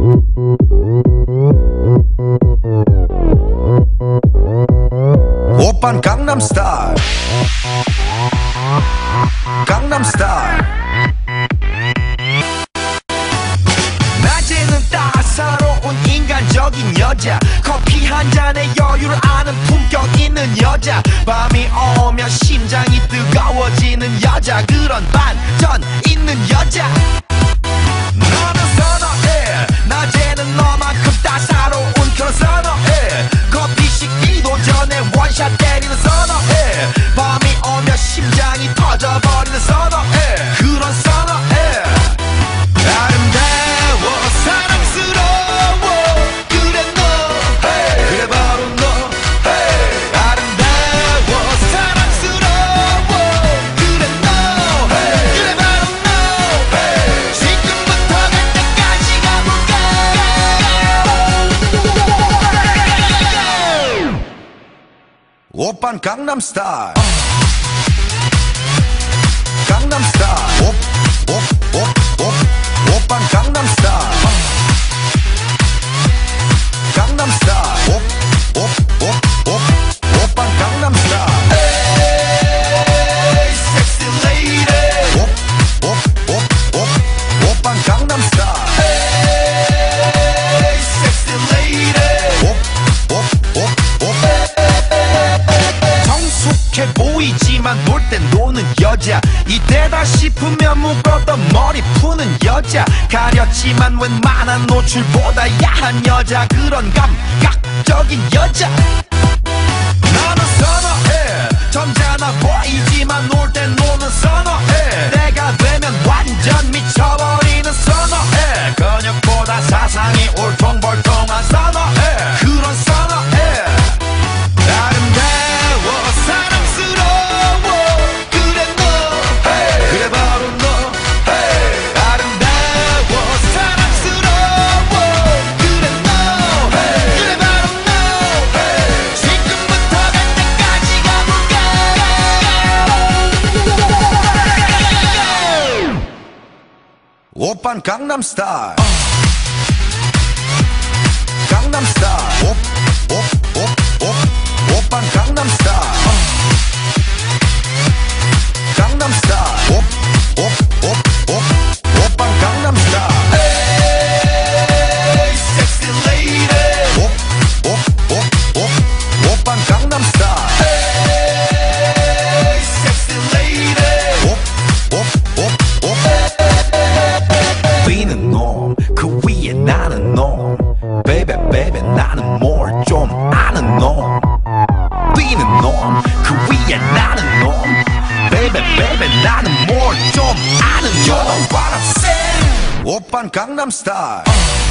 오빤 강남스타일 강남스타일 낮에는 따사로운 인간적인 여자 커피 한 잔에 여유를 아는 품격 있는 여자 밤이 오면 심장이 뜨거워지는 여자 그런 반전 있는 여자 너는 선어해 낮에는 너만큼 따사로운 그런 선어해 커피 식기도 전에 원샷 때리는 선어해 밤이 오면 심장이 터져버리는 선어해 그런 선어해 아름다워 사랑스러워 그래 너 hey. 그래 바로 너 hey. 아름다워 사랑스러워 그래 너 hey. 그래 바로 너 hey. 지금부터 갈 때까지 가볼까 오빤 강남스타일 강남스타일 오빤 강남스타일 강남스타일 오빤 강남스타일 에이 섹시 레이디 오빤 강남스타일 에이 섹시 레이디 성숙해 보이지만 놀 땐 노는 여자 이때다 싶으면 묶었던 머리 푸는 여자 가렸지만 웬만한 노출보다 야한 여자 그런 감각적인 여자 나는 선어해 점잖아 보이지만 놀 땐 노는 선어해 내가 되면 완전 미쳐버리는 선어해 근육보다 사상이 울퉁불퉁한 선어해 그런 선어해 아름다워 사랑스러워 그래 너 hey. 그래 바로 너 hey. 아름다워 사랑스러워 그래 너 hey. 그래 바로 너 hey. 지금부터 갈 때까지 가볼까 오빤 강남스타일 강남스타일 오빤 강남스타일 강남스타일 오빤 강남스타일 에이 섹시 레이디 오빤 강남스타일 에이 섹시 레이디 뛰는 놈 그 위에 나는 놈 베이베 베이베 나는 뭘 좀 아는 놈 뛰는 놈 그 위에 나는 놈 베이베 베이베 나는 뭘 좀 아는 놈 You know what I'm saying 오빤 강남스타일